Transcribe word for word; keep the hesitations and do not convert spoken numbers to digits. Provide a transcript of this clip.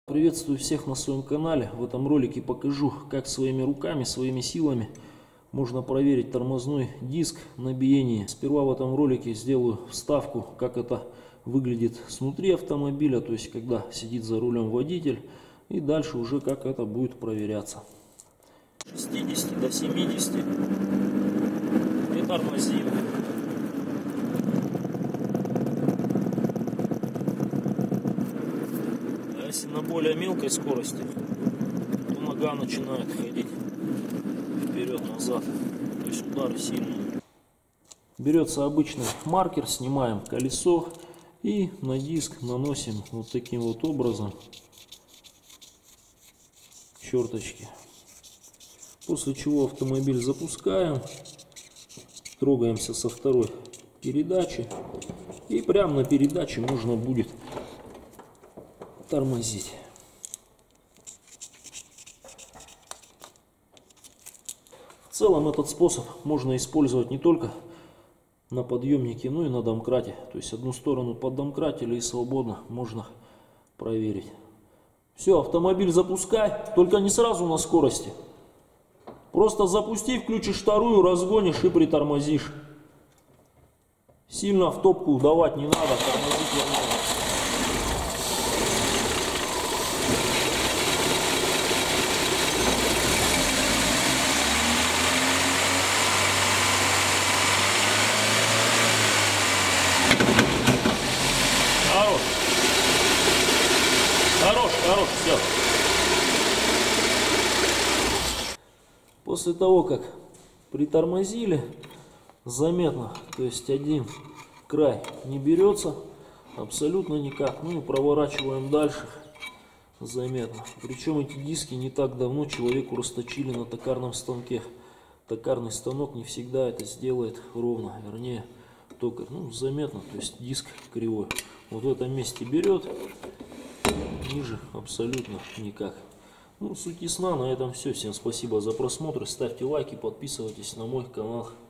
Приветствую всех на своем канале. В этом ролике покажу, как своими руками, своими силами можно проверить тормозной диск на биение. Сперва в этом ролике сделаю вставку, как это выглядит снутри автомобиля, то есть когда сидит за рулем водитель, и дальше уже как это будет проверяться. С шестидесяти до семидесяти притормозим. Если на более мелкой скорости, то нога начинает ходить вперед-назад, то есть удары сильные. Берется обычный маркер, снимаем колесо и на диск наносим вот таким вот образом черточки. После чего автомобиль запускаем, трогаемся со второй передачи, и прямо на передаче можно будет тормозить. В целом этот способ можно использовать не только на подъемнике, но и на домкрате. То есть одну сторону поддомкратили и свободно можно проверить. Все, автомобиль запускай, только не сразу на скорости. Просто запусти, включишь вторую, разгонишь и притормозишь. Сильно в топку давать не надо, тормозить не надо. Хорош, хорош, хорош, все. После того, как притормозили, заметно, то есть один край не берется абсолютно никак. Ну и проворачиваем дальше, заметно. Причем эти диски не так давно человеку расточили на токарном станке. Токарный станок не всегда это сделает ровно, вернее токарь. Ну, заметно, то есть диск кривой. Вот в этом месте берет, ниже абсолютно никак. Ну, суть ясна, на этом все. Всем спасибо за просмотр, ставьте лайки, подписывайтесь на мой канал.